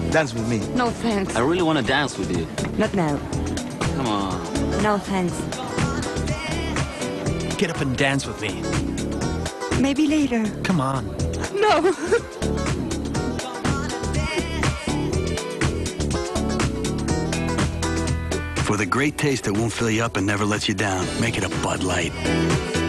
Dance with me. No thanks. I really want to dance with you. Not now. Come on. No thanks. Get up and dance with me. Maybe later. Come on. No. For the great taste that won't fill you up and never lets you down, make it a Bud Light.